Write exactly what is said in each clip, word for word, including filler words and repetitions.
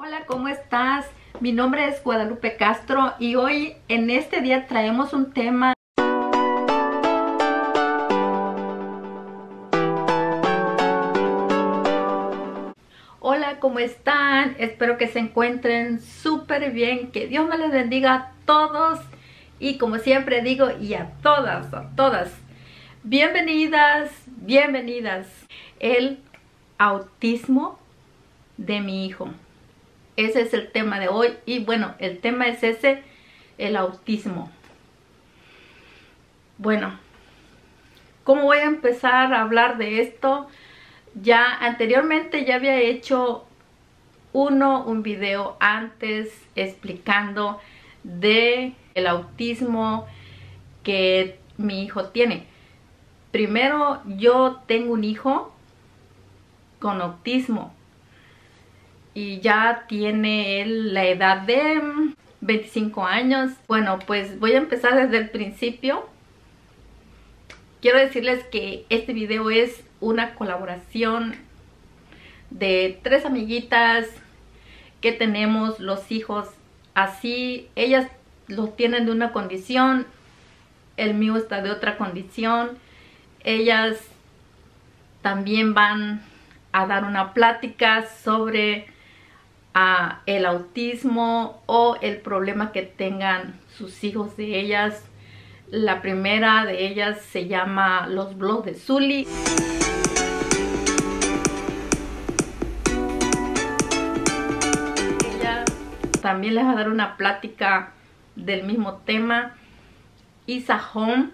Hola, ¿cómo estás? Mi nombre es Guadalupe Castro y hoy en este día traemos un tema. Hola, ¿cómo están? Espero que se encuentren súper bien, que Dios me les bendiga a todos y como siempre digo, y a todas, a todas. Bienvenidas, bienvenidas. El autismo de mi hijo. Ese es el tema de hoy y bueno, el tema es ese, el autismo. Bueno, ¿cómo voy a empezar a hablar de esto? Ya anteriormente ya había hecho uno, un video antes explicando de el autismo que mi hijo tiene. Primero, yo tengo un hijo con autismo. Y ya tiene él la edad de veinticinco años. Bueno, pues voy a empezar desde el principio. Quiero decirles que este video es una colaboración de tres amiguitas que tenemos los hijos así. Ellas los tienen de una condición, el mío está de otra condición. Ellas también van a dar una plática sobre Uh, el autismo o el problema que tengan sus hijos de ellas. La primera de ellas se llama los blogs de Zully. Ella también les va a dar una plática del mismo tema. Isa Home.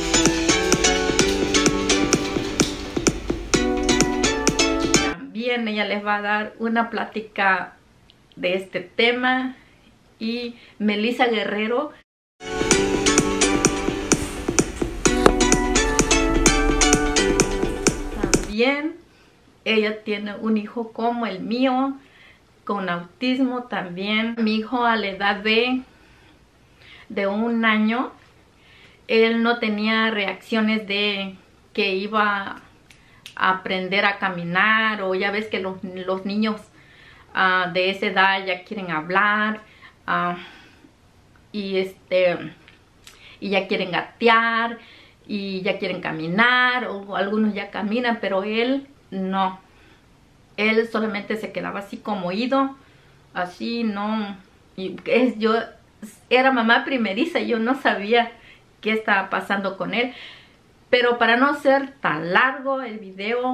También ella les va a dar una plática de este tema. Y Melissa Guerrero también, ella tiene un hijo como el mío con autismo también. Mi hijo a la edad de de un año, él no tenía reacciones de que iba a aprender a caminar, o ya ves que los, los niños Uh, de esa edad ya quieren hablar uh, y este y ya quieren gatear y ya quieren caminar, o algunos ya caminan, pero él no. Él solamente se quedaba así como oído, así no. Y es, yo era mamá primeriza y yo no sabía qué estaba pasando con él. Pero para no ser tan largo el video,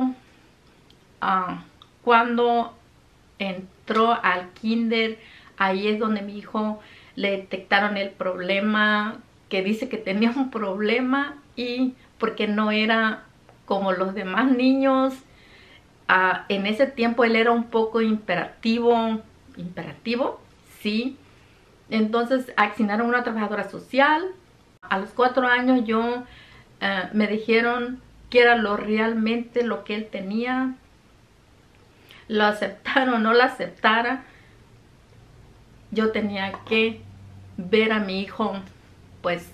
uh, cuando entró al kinder, ahí es donde mi hijo le detectaron el problema, que dice que tenía un problema y porque no era como los demás niños. Uh, en ese tiempo él era un poco imperativo, imperativo, sí. Entonces asignaron una trabajadora social. A los cuatro años yo uh, me dijeron que era lo realmente lo que él tenía. Lo aceptara o no lo aceptara, yo tenía que ver a mi hijo, pues,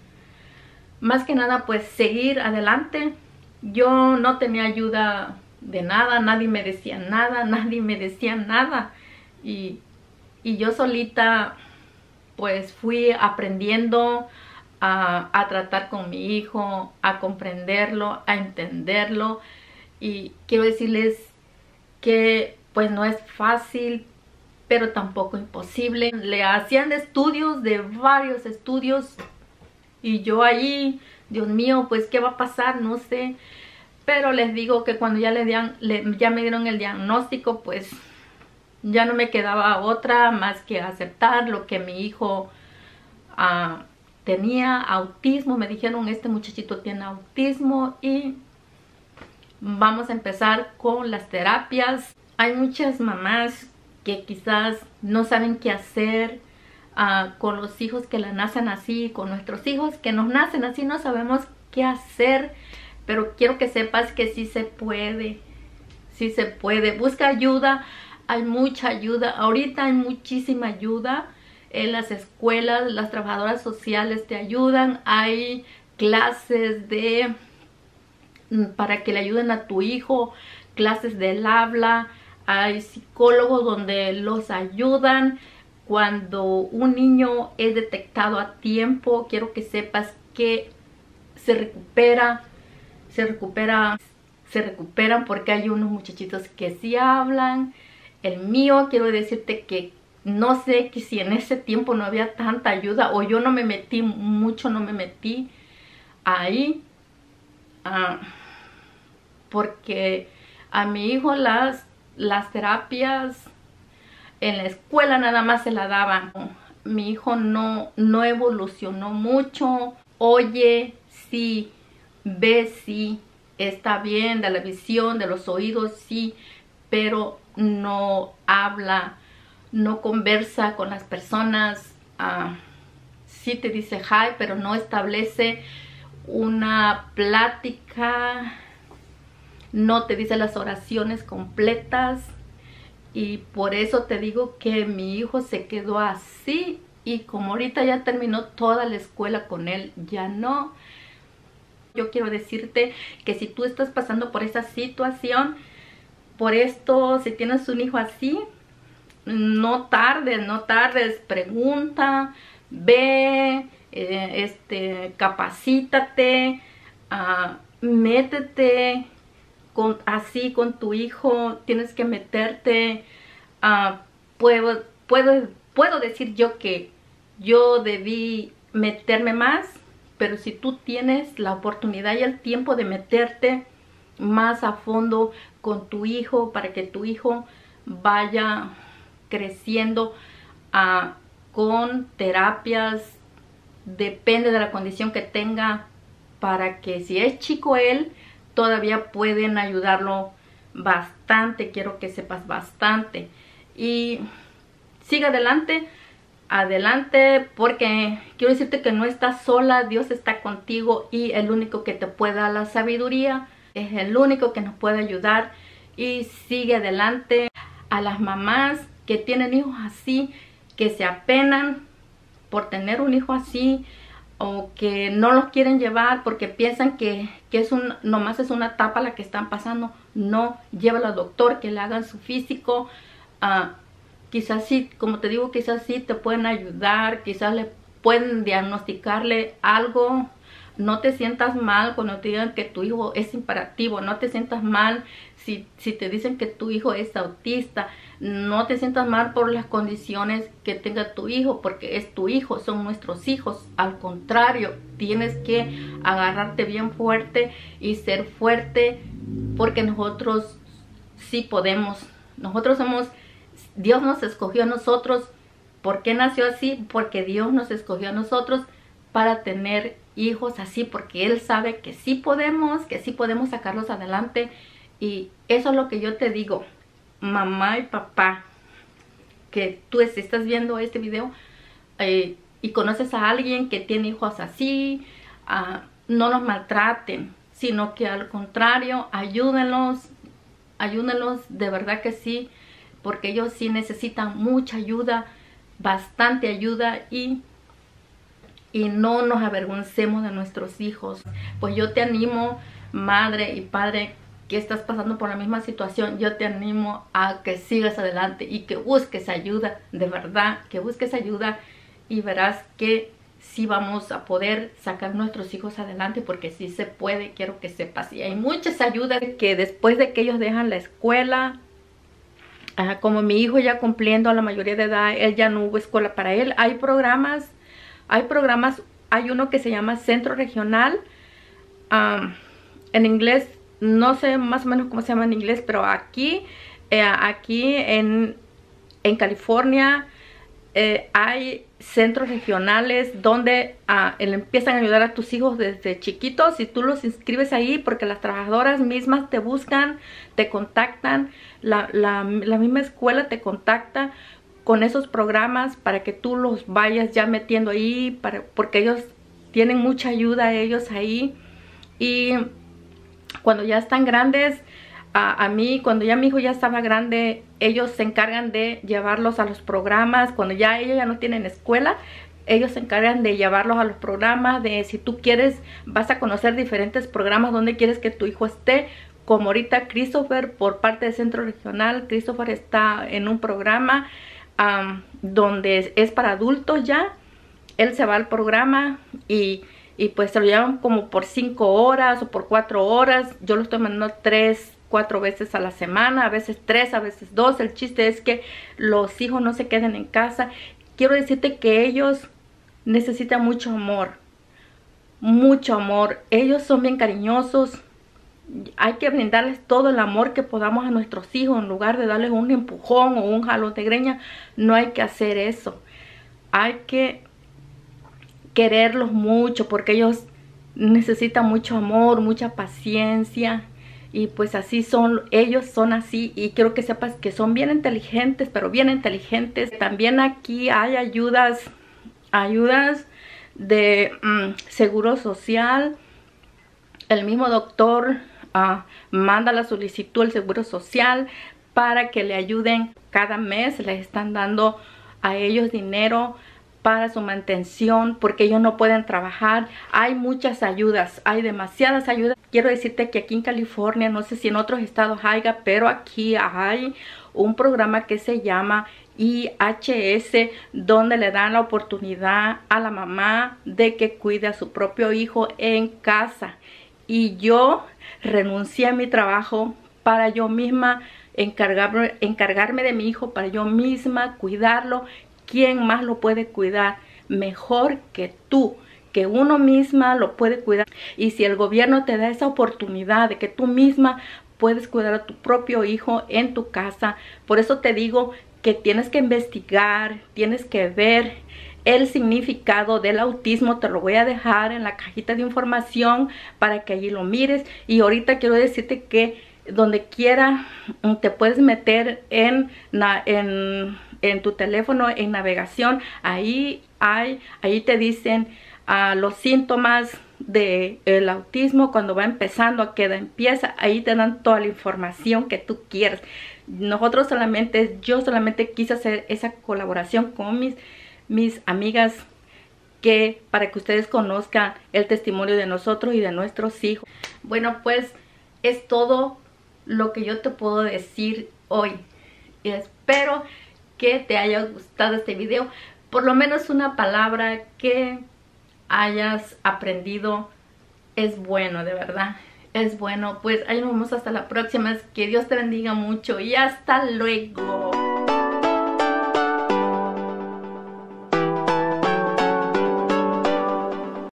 más que nada, pues, seguir adelante. Yo no tenía ayuda de nada, nadie me decía nada, nadie me decía nada. Y, y yo solita, pues, fui aprendiendo a, a tratar con mi hijo, a comprenderlo, a entenderlo. Y quiero decirles que pues no es fácil, pero tampoco imposible. Le hacían estudios, de varios estudios, y yo allí, Dios mío, pues qué va a pasar, no sé. Pero les digo que cuando ya le dieron, le, ya me dieron el diagnóstico, pues ya no me quedaba otra más que aceptar lo que mi hijo uh, tenía, autismo. Me dijeron, este muchachito tiene autismo y vamos a empezar con las terapias. Hay muchas mamás que quizás no saben qué hacer uh, con los hijos que le nacen así, con nuestros hijos que nos nacen así, no sabemos qué hacer. Pero quiero que sepas que sí se puede, sí se puede. Busca ayuda, hay mucha ayuda. Ahorita hay muchísima ayuda en las escuelas, las trabajadoras sociales te ayudan. Hay clases de para que le ayuden a tu hijo, clases del habla, hay psicólogos donde los ayudan. Cuando un niño es detectado a tiempo, quiero que sepas que se recupera, se recupera, se recuperan porque hay unos muchachitos que sí hablan. El mío, quiero decirte que no sé que si en ese tiempo no había tanta ayuda o yo no me metí mucho, no me metí ahí. Uh, porque a mi hijo las, las terapias en la escuela nada más se la daban. Mi hijo no, no evolucionó mucho. Oye, sí. Ve, sí. Está bien, de la visión, de los oídos, sí. Pero no habla, no conversa con las personas. Uh, sí te dice hi, pero no establece una plática. No te dice las oraciones completas. Y por eso te digo que mi hijo se quedó así. Y como ahorita ya terminó toda la escuela con él, ya no. Yo quiero decirte que si tú estás pasando por esa situación, por esto, si tienes un hijo así, no tardes, no tardes, pregunta, ve, eh, este, capacítate, uh, métete. Con, así con tu hijo, tienes que meterte. Uh, puedo, puedo, puedo decir yo que yo debí meterme más, pero si tú tienes la oportunidad y el tiempo de meterte más a fondo con tu hijo para que tu hijo vaya creciendo uh, con terapias, depende de la condición que tenga, para que si es chico él, todavía pueden ayudarlo bastante. Quiero que sepas bastante. Y sigue adelante, adelante, porque quiero decirte que no estás sola. Dios está contigo y el único que te puede dar la sabiduría es el único que nos puede ayudar. Y sigue adelante. A las mamás que tienen hijos así, que se apenan por tener un hijo así, o que no los quieren llevar porque piensan que, que es un, nomás es una etapa la que están pasando. No, llévalo al doctor, que le hagan su físico. Uh, quizás sí, como te digo, quizás sí te pueden ayudar, quizás le pueden diagnosticarle algo. No te sientas mal cuando te digan que tu hijo es hiperactivo. No te sientas mal si, si te dicen que tu hijo es autista. No te sientas mal por las condiciones que tenga tu hijo, porque es tu hijo, son nuestros hijos. Al contrario, tienes que agarrarte bien fuerte y ser fuerte, porque nosotros sí podemos. Nosotros somos, Dios nos escogió a nosotros. ¿Por qué nació así? Porque Dios nos escogió a nosotros para tener hijos así, porque Él sabe que sí podemos, que sí podemos sacarlos adelante. Y eso es lo que yo te digo, mamá y papá, que tú si estás viendo este video eh, y conoces a alguien que tiene hijos así, uh, no los maltraten, sino que al contrario, ayúdenlos, ayúdenlos, de verdad que sí, porque ellos sí necesitan mucha ayuda, bastante ayuda, y y no nos avergoncemos de nuestros hijos. Pues yo te animo, madre y padre, que estás pasando por la misma situación, yo te animo a que sigas adelante y que busques ayuda, de verdad, que busques ayuda, y verás que sí vamos a poder sacar nuestros hijos adelante, porque sí se puede. Quiero que sepas, y hay muchas ayudas que después de que ellos dejan la escuela, uh, como mi hijo ya cumpliendo a la mayoría de edad, él ya no hubo escuela para él, hay programas, hay programas, hay uno que se llama Centro Regional, um, en inglés, no sé más o menos cómo se llama en inglés, pero aquí, eh, aquí en, en California, eh, hay centros regionales donde uh, le empiezan a ayudar a tus hijos desde chiquitos, y tú los inscribes ahí porque las trabajadoras mismas te buscan, te contactan, la, la, la misma escuela te contacta con esos programas para que tú los vayas ya metiendo ahí, para, porque ellos tienen mucha ayuda, ellos ahí. Y cuando ya están grandes, a, a mí, cuando ya mi hijo ya estaba grande, ellos se encargan de llevarlos a los programas. Cuando ya ellos ya no tienen escuela, ellos se encargan de llevarlos a los programas, de si tú quieres, vas a conocer diferentes programas donde quieres que tu hijo esté. como ahorita Christopher, por parte del Centro Regional, Christopher está en un programa um, donde es, es para adultos ya. Él se va al programa y, y pues se lo llevan como por cinco horas o por cuatro horas. Yo lo estoy mandando tres, cuatro veces a la semana, a veces tres, a veces dos. El chiste es que los hijos no se queden en casa. Quiero decirte que ellos necesitan mucho amor, mucho amor. Ellos son bien cariñosos. Hay que brindarles todo el amor que podamos a nuestros hijos. En lugar de darles un empujón o un jalón de greña, no hay que hacer eso. Hay que quererlos mucho, porque ellos necesitan mucho amor, mucha paciencia. Y pues así son, ellos son así. Y quiero que sepas que son bien inteligentes, pero bien inteligentes. También aquí hay ayudas, ayudas de um, seguro social. El mismo doctor uh, manda la solicitud al seguro social para que le ayuden. Cada mes les están dando a ellos dinero para su mantención, porque ellos no pueden trabajar. Hay muchas ayudas, hay demasiadas ayudas. Quiero decirte que aquí en California, no sé si en otros estados haya, pero aquí hay un programa que se llama I H S, donde le dan la oportunidad a la mamá de que cuide a su propio hijo en casa. Y yo renuncié a mi trabajo para yo misma encargarme, encargarme de mi hijo, para yo misma cuidarlo. ¿Quién más lo puede cuidar mejor que tú? Que uno misma lo puede cuidar. Y si el gobierno te da esa oportunidad de que tú misma puedes cuidar a tu propio hijo en tu casa, por eso te digo que tienes que investigar, tienes que ver el significado del autismo. Te lo voy a dejar en la cajita de información para que allí lo mires. Y ahorita quiero decirte que donde quiera te puedes meter en, en, en tu teléfono, en navegación. Ahí hay, ahí te dicen uh, los síntomas del autismo, cuando va empezando, a qué edad empieza. Ahí te dan toda la información que tú quieras. Nosotros solamente, yo solamente quise hacer esa colaboración con mis, mis amigas, que para que ustedes conozcan el testimonio de nosotros y de nuestros hijos. Bueno, pues es todo lo que yo te puedo decir hoy. Y espero que te haya gustado este video. Por lo menos una palabra que hayas aprendido es bueno, de verdad. Es bueno. Pues ahí nos vemos hasta la próxima. Que Dios te bendiga mucho y hasta luego.